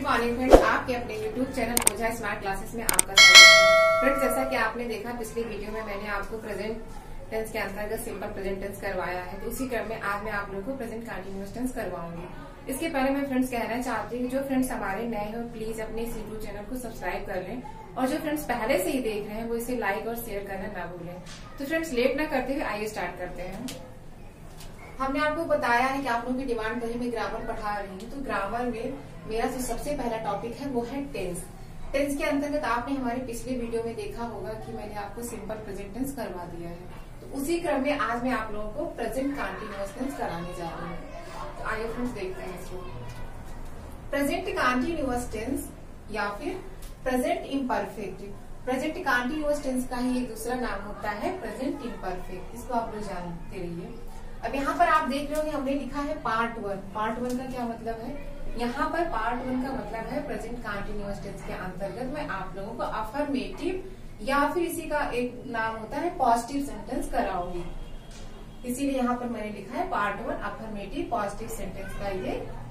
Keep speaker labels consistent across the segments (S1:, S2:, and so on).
S1: Morning friends, आपके अपने YouTube channel Ojha smart classes में आपका स्वागत है। फ्रेंड्स, जैसा कि आपने देखा पिछली वीडियो में मैंने आपको प्रेजेंट टेंस के अंतर्गत सिंपल प्रेजेंट टेंस करवाया है, तो उसी क्रम में आज मैं आप लोगों को प्रेजेंट कंटीन्यूअस टेंस करवाऊंगी। इसके पहले मैं फ्रेंड्स कहना चाहती हूँ, जो फ्रेंड्स हमारे नए हो प्लीज अपने इस YouTube चैनल को सब्सक्राइब कर लें, और जो फ्रेंड्स पहले से ही देख रहे हैं वो इसे लाइक और शेयर करना ना भूलें। तो फ्रेंड्स, लेट न करते हुए आइए स्टार्ट करते हैं। हमने आपको बताया है कि आप लोगों की डिमांड कहीं मैं ग्रामर पढ़ा रही हूँ, तो ग्रामर में मेरा जो सबसे पहला टॉपिक है वो है टेंस। टेंस के अंतर्गत आपने हमारे पिछले वीडियो में देखा होगा कि मैंने आपको सिंपल प्रेजेंट टेंस करवा दिया है, तो उसी क्रम में आज मैं आप लोगों को प्रेजेंट कंटीन्यूअस टेंस कराने जा रही हूँ। तो आइए फ्रेंड्स देखते हैं इसको। प्रेजेंट कंटीन्यूअस टेंस या फिर present imperfect. Present continuous tense का ही एक दूसरा नाम होता है प्रेजेंट इम्परफेक्ट, इसको आप लोग जानते रहिए। अब यहाँ पर आप देख रहे हो हमने लिखा है पार्ट वन। पार्ट वन का क्या मतलब है? यहाँ पर पार्ट वन का मतलब है प्रेजेंट कंटीन्यूअस टेंस के अंतर्गत मैं आप लोगों को अफर्मेटिव या फिर इसी का एक नाम होता है पॉजिटिव सेंटेंस कराऊंगी, इसीलिए यहाँ पर मैंने लिखा है part one affirmative positive sentence का ये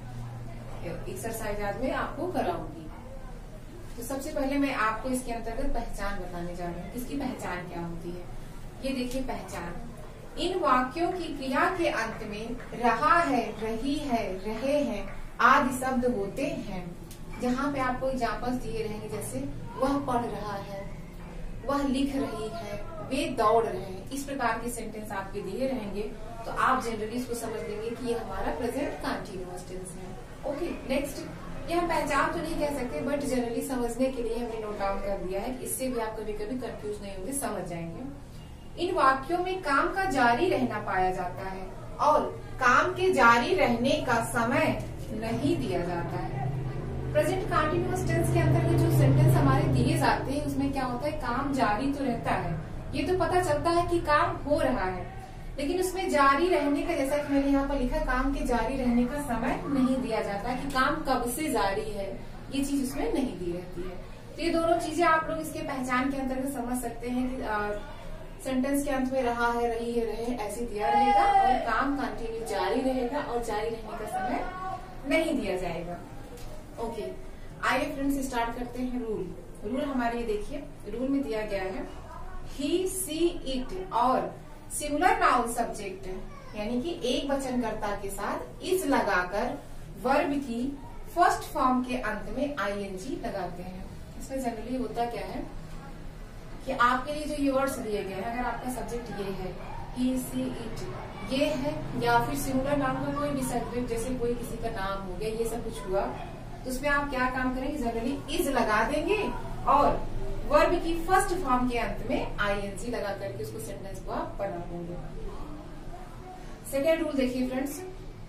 S1: एक्सरसाइज आज मैं आपको कराऊंगी। तो सबसे पहले मैं आपको इसके अंतर्गत पहचान बताने जा रही हूँ। इसकी पहचान क्या होती है, ये देखिए पहचान। इन वाक्यों की क्रिया के अंत में रहा है, रही है, रहे हैं आदि शब्द होते हैं। जहाँ पे आपको एग्जाम्पल्स दिए रहेंगे, जैसे वह पढ़ रहा है, वह लिख रही है, वे दौड़ रहे हैं, इस प्रकार के सेंटेंस आपके दिए रहेंगे, तो आप जनरली इसको समझ लेंगे कि ये हमारा प्रेजेंट कंटीन्यूअस टेंस है। ओके, नेक्स्ट, ये हम पहचान तो नहीं कह सकते, बट जनरली समझने के लिए हमने नोट डाउन कर दिया है, इससे भी आप कभी कभी कंफ्यूज नहीं होंगे, समझ जाएंगे। इन वाक्यों में काम का जारी रहना पाया जाता है और काम के जारी रहने का समय नहीं दिया जाता है। प्रेजेंट कंटीन्यूअस टेंस के अंतर्गत जो सेंटेंस हमारे दिए जाते हैं उसमें क्या होता है, काम जारी तो रहता है, ये तो पता चलता है कि काम हो रहा है, लेकिन उसमें जारी रहने का, जैसा कि मैंने यहाँ पर लिखा, काम के जारी रहने का समय नहीं दिया जाता कि काम कब से जारी है, ये चीज उसमें नहीं दी रहती है। तो ये दोनों चीजें आप लोग इसके पहचान के अंतर्गत समझ सकते हैं कि सेंटेंस के अंत में रहा है, रही है, रहे ऐसे दिया रहेगा और काम कंटिन्यू जारी रहेगा और जारी रहने का समय नहीं दिया जाएगा। ओके, आइए फ्रेंड्स स्टार्ट करते हैं। रूल हमारे ये देखिए, रूल में दिया गया है ही, सी, इट और सिंगुलर नाउन सब्जेक्ट यानी कि एक वचनकर्ता के साथ इस लगाकर वर्ब की फर्स्ट फॉर्म के अंत में आईएनजी लगाते हैं। इसमें जनरली होता क्या है कि आपके लिए जो ये वर्ड्स दिए गए हैं, अगर आपका सब्जेक्ट ये है, ही, सी, इट ये है, या फिर सिंगुलर नाउन का कोई भी सब्जेक्ट, जैसे कोई किसी का नाम हो गया, ये सब कुछ हुआ, तो उसमें आप क्या काम करेंगे, जनरली इज लगा देंगे और वर्ब की फर्स्ट फॉर्म के अंत में आईएनजी लगा करके उसको सेंटेंस को आप बना देंगे। सेकेंड रूल देखिए फ्रेंड्स,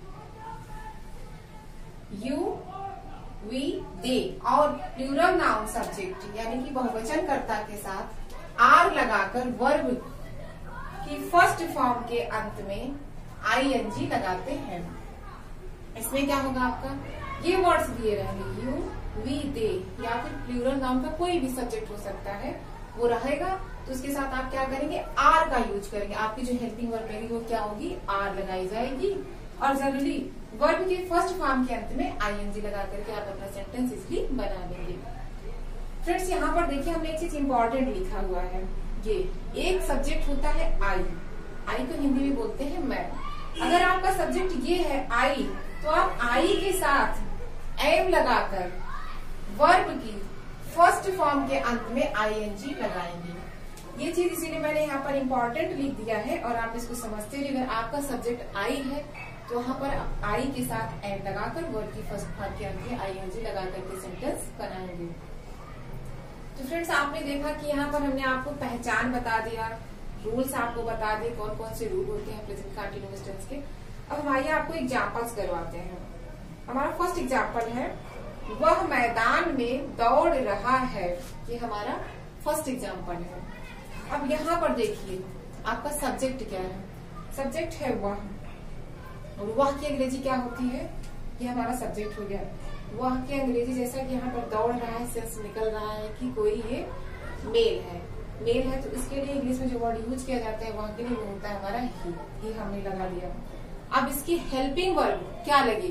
S1: यू, वी, दे और प्लूरल नाउन सब्जेक्ट यानी कि बहुवचनकर्ता के साथ आर लगाकर वर्ब की फर्स्ट फॉर्म के अंत में आईएनजी लगाते हैं। इसमें क्या होगा, आपका ये वर्ड्स दिए रहेंगे, यू, वी, दे या फिर प्लूरल नाउन का कोई भी सब्जेक्ट हो सकता है, वो रहेगा, तो उसके साथ आप क्या करेंगे, आर का यूज करेंगे। आपकी जो हेल्पिंग वर्ब रहेगी वो क्या होगी, आर लगाई जाएगी, और जनरली वर्ब के फर्स्ट फॉर्म के अंत में आईएनजी लगा करके आप अपना सेंटेंस इजली बना लेंगे। फ्रेंड्स, यहाँ पर देखिए हमने एक चीज इम्पोर्टेंट लिखा हुआ है, ये एक सब्जेक्ट होता है आई को हिंदी में बोलते हैं मैं। अगर आपका सब्जेक्ट ये है आई, तो आप आई के साथ एम लगाकर वर्ब की फर्स्ट फॉर्म के अंत में आईएनजी लगाएंगे। ये चीज इसीलिए मैंने यहाँ पर इम्पोर्टेंट लिख दिया है, और आप इसको समझते रहिए। अगर आपका सब्जेक्ट आई है तो वहाँ पर आई के साथ एम लगाकर वर्ब की फर्स्ट फॉर्म के अंत में आईएनजी लगा करके सेंटेंस बनाएंगे। तो फ्रेंड्स, आपने देखा कि यहाँ पर हमने आपको पहचान बता दिया, रूल्स आपको बता दिए कौन कौन से रूल होते हैं प्रेजेंट कंटीन्यूअस टेंस के। अब हम आइए आपको एग्जाम्पल्स करवाते हैं। हमारा फर्स्ट एग्जाम्पल है, वह मैदान में दौड़ रहा है, ये हमारा फर्स्ट एग्जाम्पल है। अब यहाँ पर देखिए आपका सब्जेक्ट क्या है, सब्जेक्ट है वह, और वह की अंग्रेजी क्या होती है, ये हमारा सब्जेक्ट हो गया। वह की अंग्रेजी, जैसा कि यहाँ पर दौड़ रहा है, सेंस निकल रहा है कि कोई ये मेल है, तो इसके लिए इंग्लिश में जो वर्ड यूज किया जाता है वहाँ के लिए वो होता है हमारा ही हमने लगा दिया। अब इसकी हेल्पिंग वर्ब क्या लगेगी,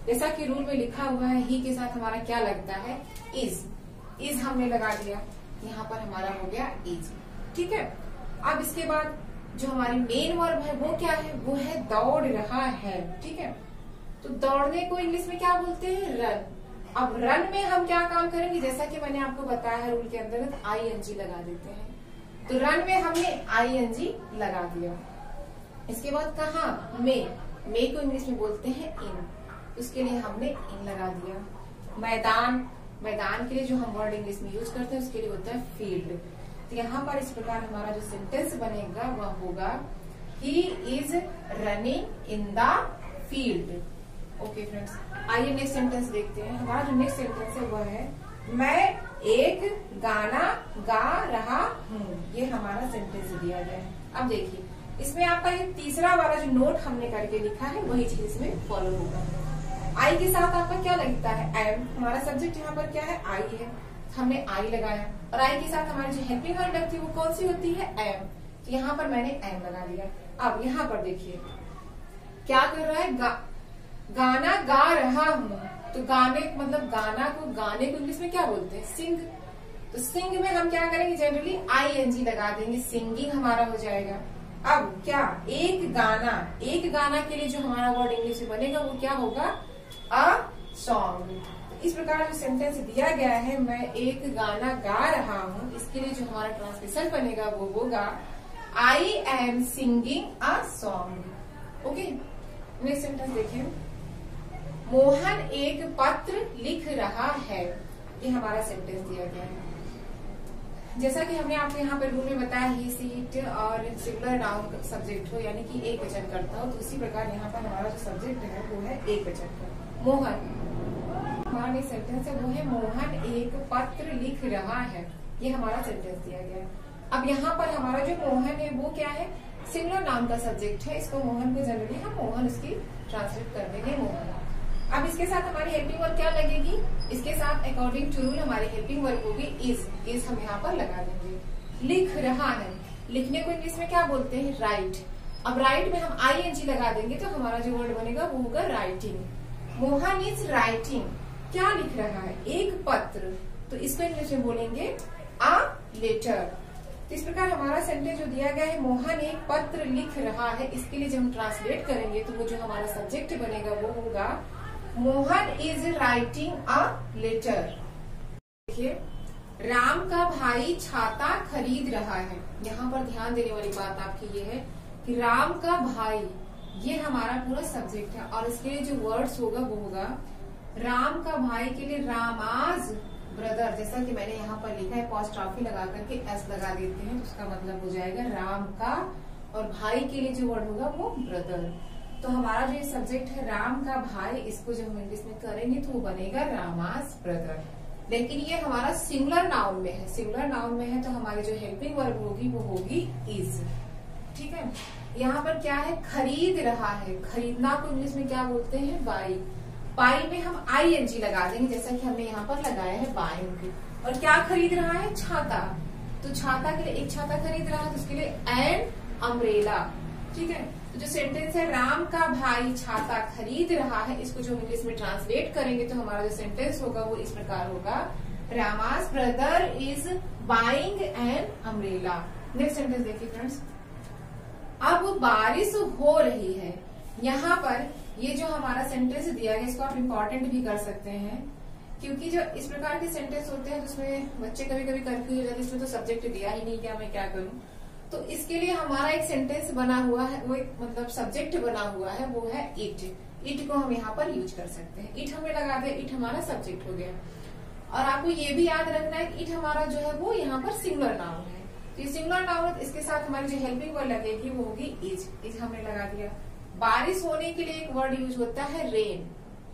S1: जैसा कि रूल में लिखा हुआ है ही के साथ हमारा क्या लगता है, इज हमने लगा दिया, यहाँ पर हमारा हो गया इज। ठीक है, अब इसके बाद जो हमारी मेन वर्ब है वो क्या है, वो है दौड़ रहा है। ठीक है, तो दौड़ने को इंग्लिश में क्या बोलते हैं, रन। अब रन में हम क्या काम करेंगे, जैसा कि मैंने आपको बताया है रूल के अंतर्गत ING लगा देते हैं। तो रन में हमने ING लगा दिया। इसके बाद कहा मे को इंग्लिश में बोलते हैं इन, उसके लिए हमने इन लगा दिया। मैदान के लिए जो हम वर्ड इंग्लिश में यूज करते हैं उसके लिए होता है फील्ड। तो यहाँ पर इस प्रकार हमारा जो सेंटेंस बनेगा वह होगा he is running in the field. Okay friends, आइए नेक्स्ट सेंटेंस देखते हैं। हमारा जो नेक्स्ट सेंटेंस है वह है मैं एक गाना गा रहा हूँ। ये हमारा सेंटेंस दिया गया है। अब देखिए इसमें आपका ये तीसरा वाला जो नोट हमने करके लिखा है वही चीज इसमें फॉलो होगा। आई के साथ आपका क्या लगता है, एम। हमारा सब्जेक्ट यहाँ पर क्या है, आई है, हमने आई लगाया। और आई के साथ हमारी जो हेल्पिंग वर्ब लगती है वो कौन सी होती है, एम। तो यहाँ पर मैंने एम लगा दिया। अब यहाँ पर देखिए क्या कर रहा है, गाना गा रहा हूँ। तो गाने मतलब गाने को इंग्लिश में क्या बोलते हैं, सिंग। तो सिंग में हम क्या करेंगे, जनरली ING लगा देंगे, सिंगिंग हमारा हो जाएगा। अब क्या, एक गाना के लिए जो हमारा वर्ड इंग्लिश में बनेगा वो क्या होगा, अ सॉन्ग। इस प्रकार जो सेंटेंस दिया गया है मैं एक गाना गा रहा हूँ, इसके लिए जो हमारा ट्रांसलेशन बनेगा वो होगा I am singing a song। Okay, next sentence देखिए, मोहन एक पत्र लिख रहा है। ये हमारा सेंटेंस दिया गया है। जैसा कि हमने आपको यहाँ पर रूल में बताया ही सीट और सिंगुलर नाउन सब्जेक्ट हो यानी कि एक वचन करता हो, तो उसी प्रकार यहाँ पर हमारा जो सब्जेक्ट है वो है एक वचन का, मोहन। हमारा एक सेंटेंस है वो है मोहन एक पत्र लिख रहा है। ये हमारा सेंटेंस दिया गया है। अब यहाँ पर हमारा जो मोहन है वो क्या है, सिंगुलर नाउन का सब्जेक्ट है। इसको मोहन को जनरली हम मोहन उसकी ट्रांसलेट कर देंगे मोहन। अब इसके साथ हमारी हेल्पिंग वर्ब क्या लगेगी, इसके साथ अकॉर्डिंग टू रूल हमारी हेल्पिंग वर्ब होगी इज हम यहाँ पर लगा देंगे। लिख रहा है, लिखने को इंग्लिश में क्या बोलते हैं, राइट। अब राइट में हम ING लगा देंगे तो हमारा जो वर्ड बनेगा वो होगा राइटिंग। मोहन इज राइटिंग, क्या लिख रहा है, एक पत्र। तो इसको इंग्लिश में बोलेंगे अ लेटर। तो इस प्रकार हमारा सेंटेंस जो दिया गया है मोहन एक पत्र लिख रहा है, इसके लिए जब हम ट्रांसलेट करेंगे तो वो जो हमारा सब्जेक्ट बनेगा वो होगा Mohan is writing a letter. देखिए राम का भाई छाता खरीद रहा है। यहाँ पर ध्यान देने वाली बात आपकी ये है कि राम का भाई ये हमारा पूरा सब्जेक्ट है और इसके लिए जो वर्ड्स होगा वो होगा राम का भाई के लिए रामाज ब्रदर। जैसा कि मैंने यहाँ पर लिखा है अपॉस्ट्रोफी लगा करके S लगा देते हैं तो उसका मतलब हो जाएगा राम का, और भाई के लिए जो वर्ड होगा वो ब्रदर। तो हमारा जो ये सब्जेक्ट है राम का भाई, इसको जब हम इंग्लिश में करेंगे तो वो बनेगा रामास ब्रदर। लेकिन ये हमारा सिंगुलर नाउन में है, सिंगुलर नाउन में है तो हमारी जो हेल्पिंग वर्ब होगी वो होगी इज। ठीक है, यहाँ पर क्या है, खरीद रहा है। खरीदना को इंग्लिश में क्या बोलते हैं, बाई। बाई में हम ING लगा देंगे जैसा कि हमने यहाँ पर लगाया है बाइंग। और क्या खरीद रहा है, छाता। तो छाता के लिए एक छाता खरीद रहा है तो उसके लिए एन अम्ब्रेला। ठीक है, तो जो सेंटेंस है राम का भाई छाता खरीद रहा है, इसको जो इंग्लिश में ट्रांसलेट करेंगे तो हमारा जो सेंटेंस होगा वो इस प्रकार होगा Ram's brother is buying an umbrella. Next sentence देखिए फ्रेंड्स, अब बारिश हो रही है। यहाँ पर ये जो हमारा सेंटेंस दिया गया इसको आप इम्पोर्टेंट भी कर सकते हैं, क्योंकि जो इस प्रकार के सेंटेंस होते हैं तो उसमें बच्चे कभी कभी कंफ्यूज हो जाते हैं, इसमें तो सब्जेक्ट दिया ही नहीं, क्या मैं क्या करूं। तो इसके लिए हमारा एक सेंटेंस बना हुआ है, वो एक मतलब सब्जेक्ट बना हुआ है, वो है इट। इट को हम यहाँ पर यूज कर सकते हैं। इट हमने लगा दिया, इट हमारा सब्जेक्ट हो गया। और आपको ये भी याद रखना है कि इट हमारा जो है वो यहाँ पर सिंगुलर नाउन है। तो ये सिंगुलर नाउन है, इसके साथ हमारी जो हेल्पिंग वर्ड लगेगी वो होगी इज। इज हमने लगा दिया। बारिश होने के लिए एक वर्ड यूज होता है रेन।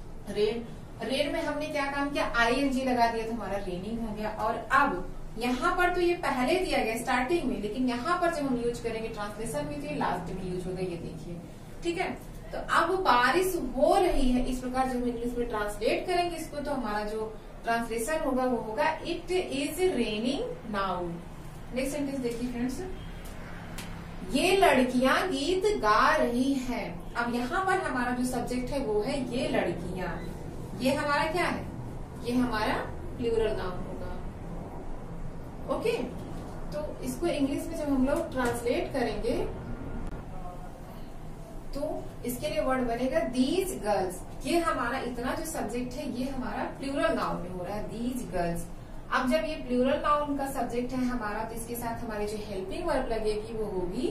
S1: रेन में हमने क्या काम किया, ING लगा दिया तो हमारा रेनिंग हो गया। और अब यहाँ पर तो ये पहले दिया गया स्टार्टिंग में, लेकिन यहाँ पर जब हम यूज करेंगे ट्रांसलेशन में तो ये लास्ट में यूज होगा, ये देखिए। ठीक है, तो अब बारिश हो रही है, इस प्रकार जब हम इंग्लिश में ट्रांसलेट करेंगे इसको तो हमारा जो ट्रांसलेशन होगा वो होगा it is raining now. Next sentence देखिए फ्रेंड्स, ये लड़कियां गीत गा रही हैं। अब यहाँ पर हमारा जो सब्जेक्ट है वो है ये लड़कियां। ये हमारा क्या है? ये हमारा प्लूरल नाउन होगा। ओके, तो इसको इंग्लिश में जब हम लोग ट्रांसलेट करेंगे तो इसके लिए वर्ड बनेगा दीज गर्ल्स। ये हमारा इतना जो सब्जेक्ट है ये हमारा प्लूरल नाउन में हो रहा है, दीज गर्ल्स। अब जब ये प्लूरल नाउन का सब्जेक्ट है हमारा तो इसके साथ हमारी जो हेल्पिंग वर्ब लगेगी वो होगी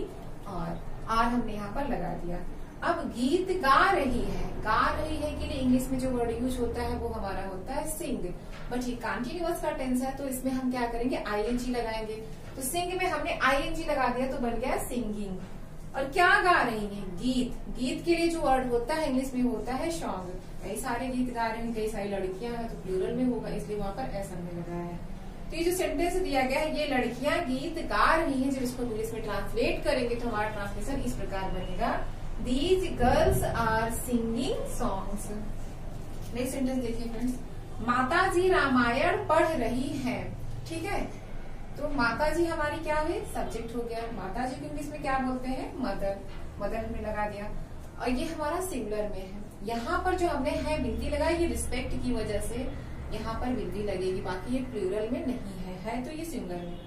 S1: आर हमने यहाँ पर लगा दिया। अब गीत गा रही है, गा रही है के लिए इंग्लिश में जो वर्ड यूज होता है वो हमारा होता है सिंग, बट ये कंटिन्यूअस का टेंस है तो इसमें हम क्या करेंगे? आईएनजी लगाएंगे। तो सिंग में हमने आईएनजी लगा दिया तो बन गया सिंगिंग। और क्या गा रही है? गीत। गीत के लिए जो वर्ड होता है इंग्लिश में होता है सॉन्ग। कई सारे गीत गा रहे हैं, कई सारी लड़कियां हैं तो प्लूरल में होगा, इसलिए वहां पर ऐसा हमने लगाया है। तो ये जो सेंटेंस दिया गया है ये लड़कियां गीत गा रही हैं, जब इसको इंग्लिश में ट्रांसलेट करेंगे तो हमारा ट्रांसलेशन इस प्रकार बनेगा these girls are singing songs. Next sentence देखिए फ्रेंड्स, माताजी रामायण पढ़ रही है। ठीक है, तो माताजी हमारी क्या है? सब्जेक्ट हो गया। माताजी को इंग्लिश में क्या बोलते हैं? मदर। मदर हमने लगा दिया और ये हमारा सिंगुलर में है। यहाँ पर जो हमने है बिंदी लगाई ये रिस्पेक्ट की वजह से यहाँ पर बिंदी लगेगी, बाकी ये प्लूरल में नहीं है तो ये सिंगुलर में।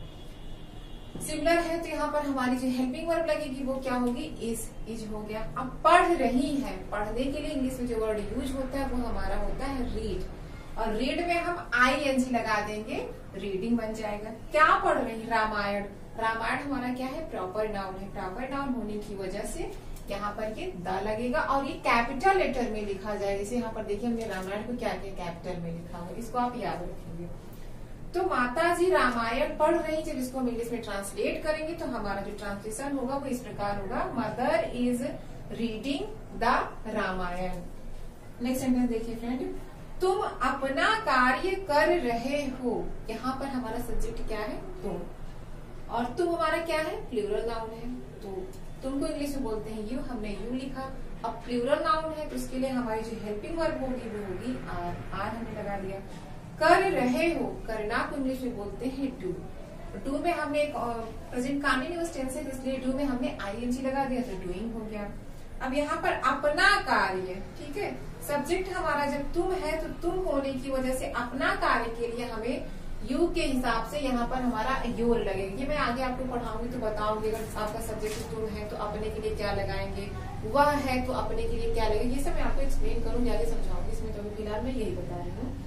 S1: सिंगुलर है तो यहाँ पर हमारी जो हेल्पिंग वर्ब लगेगी वो क्या होगी? इज हो गया। अब पढ़ रही है, पढ़ने के लिए इंग्लिश में जो वर्ड यूज होता है वो हमारा होता है रीड, और रीड में हम आईएनजी लगा देंगे, रीडिंग बन जाएगा। क्या पढ़ रही? रामायण। रामायण हमारा क्या है? प्रॉपर नाउन है। प्रॉपर नाउन होने की वजह से यहाँ पर ये द लगेगा और ये कैपिटल लेटर में लिखा जाएगा। जैसे यहाँ पर देखिए हमने रामायण को क्या किया? कैपिटल में लिखा हुआ, इसको आप याद रखेंगे। तो माताजी रामायण पढ़ रही, जब इसको हम इंग्लिश में ट्रांसलेट करेंगे तो हमारा जो ट्रांसलेशन होगा वो इस प्रकार होगा, mother is reading the Ramayana. Next sentence देखिए फ्रेंड, तुम अपना कार्य कर रहे हो। यहाँ पर हमारा सब्जेक्ट क्या है? तुम, और तुम हमारा क्या है? प्लूरल नाउन है। तो तुमको इंग्लिश में बोलते हैं यू, हमने यू लिखा। अब प्लूरल नाउन है तो उसके लिए हमारी जो हेल्पिंग वर्ब होगी वो होगी आर हमने लगा दिया। कर रहे हो, करना को इंग्लिश में बोलते हैं डू। डू में हमने एक प्रेजेंट कंटीन्यूअस टेंस है इसलिए डू में हमने आईएनजी लगा दिया तो डूइंग हो गया। अब यहाँ पर अपना कार्य, ठीक है, सब्जेक्ट हमारा जब तुम है तो तुम होने की वजह से अपना कार्य के लिए हमें यू के हिसाब से यहाँ पर हमारा योर लगेगा। ये मैं आगे आपको पढ़ाऊंगी तो बताऊंगी। अगर आपका सब्जेक्ट तुम है तो अपने के लिए क्या लगाएंगे, वह है तो अपने के लिए क्या लगेगा, ये सब मैं आपको एक्सप्लेन करूंगी, आगे समझाऊंगी। इसमें तो फिलहाल मैं यही बता रही हूँ।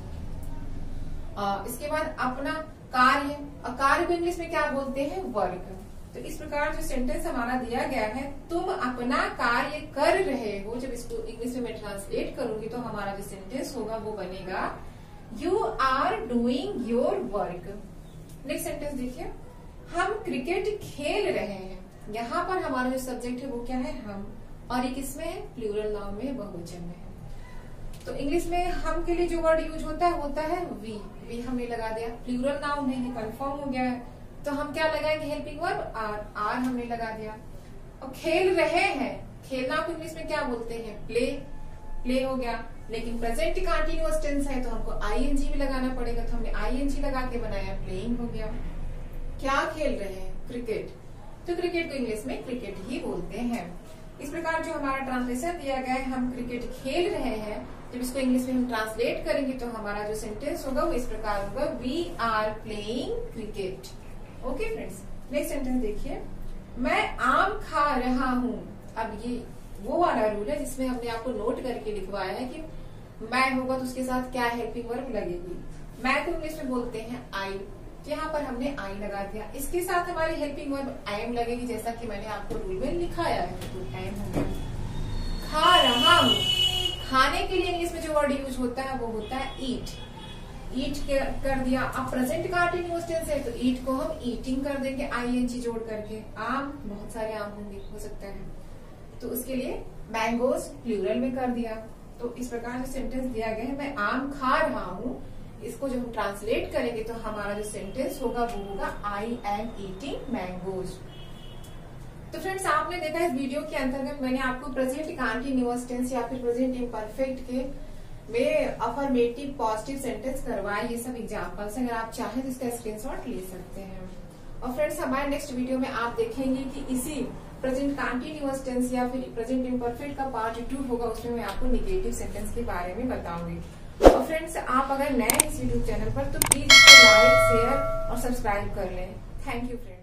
S1: इसके बाद अपना कार्य, कार्य को इंग्लिश में क्या बोलते हैं? वर्क। तो इस प्रकार जो सेंटेंस हमारा दिया गया है, तुम अपना कार्य कर रहे हो, जब इसको इंग्लिश में मैं ट्रांसलेट करूंगी तो हमारा जो सेंटेंस होगा वो बनेगा you are doing your work. Next sentence देखिए, हम क्रिकेट खेल रहे हैं। यहाँ पर हमारा जो सब्जेक्ट है वो क्या है? हम, और ये किसमें है? प्लूरल नाउन में, बहुवचन में है। तो इंग्लिश में हम के लिए जो वर्ड यूज होता है वी। वी हमने लगा दिया, प्लूरल नाउन है, ये कंफर्म हो गया है। तो हम क्या लगाएंगे? हेल्पिंग वर्ब आर हमने लगा दिया। और खेल रहे हैं, खेलना को इंग्लिश में क्या बोलते हैं? प्ले। प्ले हो गया, लेकिन प्रेजेंट कंटीन्यूअस टेंस है तो हमको आईएनजी भी लगाना पड़ेगा, तो हमने आईएनजी लगा के बनाया, प्लेइंग हो गया। क्या खेल रहे हैं? क्रिकेट। तो क्रिकेट को इंग्लिश में क्रिकेट ही बोलते हैं। इस प्रकार जो हमारा ट्रांसलेशन दिया गया है, हम क्रिकेट खेल रहे हैं, जब इसको इंग्लिश में हम ट्रांसलेट करेंगे तो हमारा जो सेंटेंस होगा वो इस प्रकार होगा, we are playing cricket. Okay friends, next sentence देखिए, मैं आम खा रहा हूँ। अब ये वो वाला रूल है जिसमें हमने आपको नोट करके लिखवाया है कि मैं होगा तो उसके साथ क्या हेल्पिंग वर्ब लगेगी। मैं को इंग्लिश में बोलते हैं आई, यहाँ पर हमने आई लगा दिया। इसके साथ हमारी हेल्पिंग वर्ब एम लगेगी, जैसा कि मैंने आपको रूल में लिखाया है, तो एम हो गया। खा रहा हूँ, खाने के लिए इंग्लिश में जो वर्ड यूज होता है वो होता है ईट। ईट कर दिया। अब प्रेजेंट कंटीन्यूअस टेंस है तो ईट को हम ईटिंग कर देंगे आईएनजी जोड़ करके। आम, बहुत सारे आम होंगे, हो सकता है, तो उसके लिए मैंगोज प्लूरल में कर दिया। तो इस प्रकार जो सेंटेंस दिया गया है, मैं आम खा रहा हूँ, इसको जब हम ट्रांसलेट करेंगे तो हमारा जो सेंटेंस होगा वो होगा आई एम ईटिंग मैंगोज। तो फ्रेंड्स, आपने देखा इस वीडियो के अंतर्गत मैंने आपको प्रेजेंट कंटीन्यूअस टेंस या फिर प्रेजेंट इम्परफेक्ट के में अफर्मेटिव पॉजिटिव सेंटेंस करवाए। ये सब एग्जाम्पल्स, अगर आप चाहें तो इसका स्क्रीनशॉट ले सकते हैं। और फ्रेंड्स, हमारे नेक्स्ट वीडियो में आप देखेंगे कि इसी प्रेजेंट कंटीन्यूअस टेंस या फिर प्रेजेंट इम्परफेक्ट का पार्ट 2 होगा, उसमें मैं आपको नेगेटिव सेंटेंस के बारे में बताऊंगी। और फ्रेंड्स, आप अगर नए इस यूट्यूब चैनल पर तो प्लीज इसको लाइक, शेयर और सब्सक्राइब कर लें। Thank you friends.